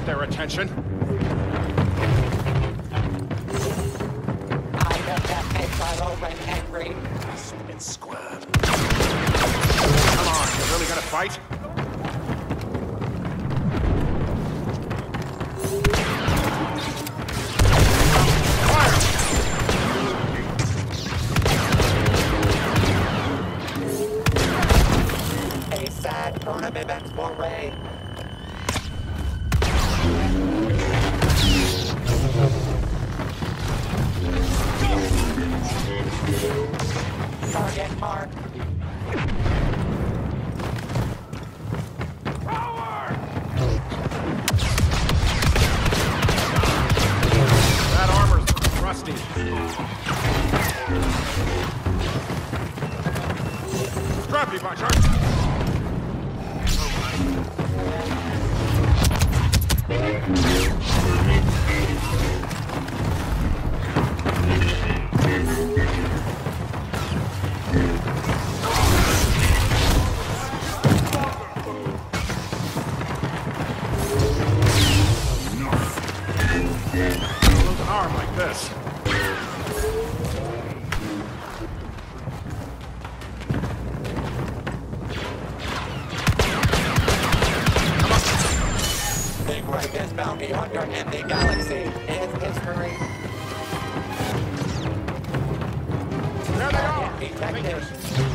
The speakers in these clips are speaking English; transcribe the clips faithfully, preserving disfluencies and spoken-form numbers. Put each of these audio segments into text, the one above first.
their attention. I got that big bottle when angry. Stupid squad. Come on, you really gonna fight? A sad tournament foray. Target mark. Power! That armor's rusty. Drop you, Butcher. Lose an arm like this. The greatest bounty hunter in the galaxy is history. There they are! Detective.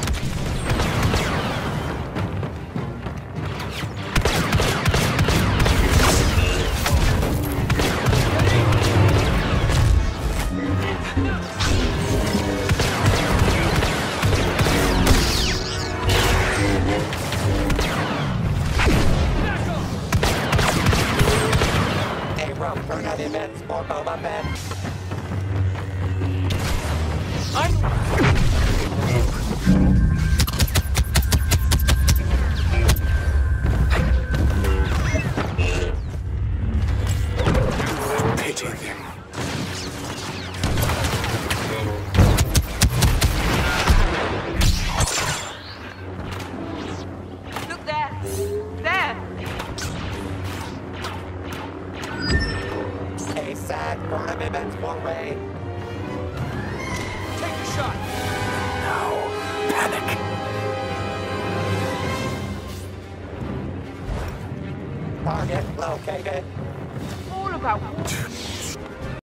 A rope for net events for Boba Fett. Pity him. Look there! There! A sad tournament foray. Take the shot. Now, panic. Target located. All about